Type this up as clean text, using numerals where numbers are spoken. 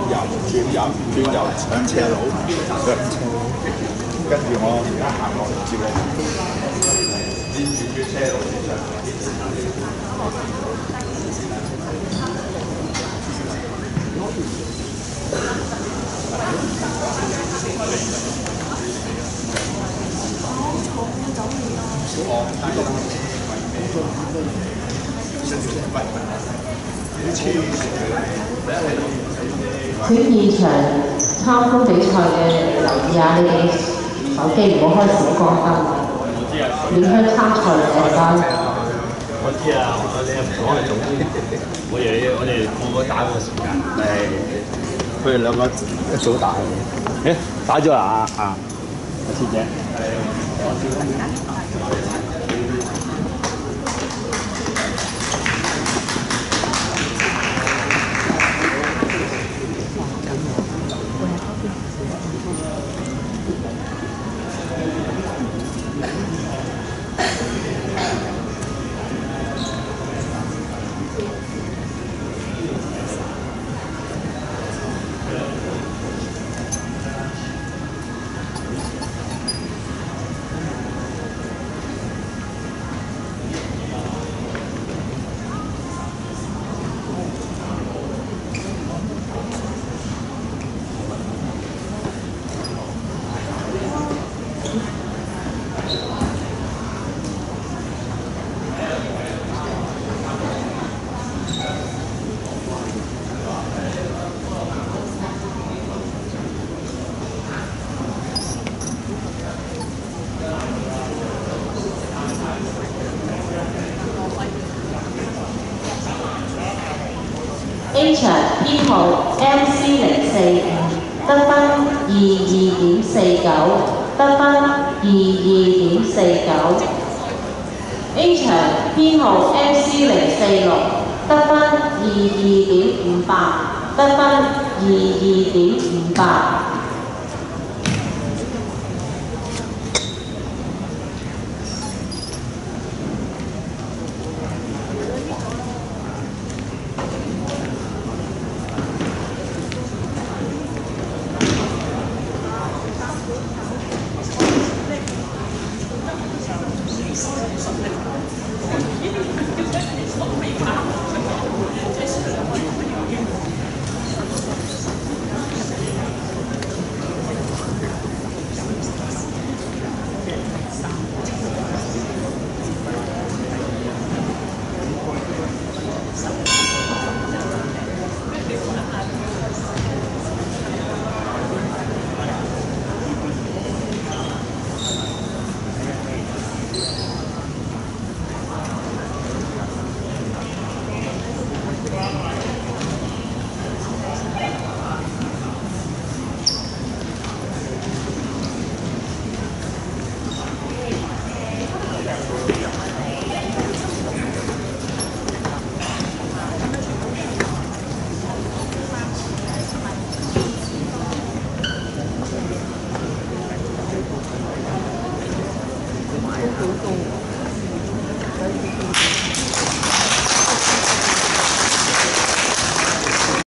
由長斜路，跟住我而家行落嚟接你。沿住嘅車路線上。 請現場參觀比賽嘅留意下，你哋手機唔好開閃光燈，影響參賽嘅時間。 我知啊，你唔講係總之，我哋個個打個時間。 佢哋兩個一早打嘅。 打咗啦啊！師姐。 A 場編號 MC045得分22.49，得分22.49。A 場編號 MC046得分22.58，得分22.58。 好凍。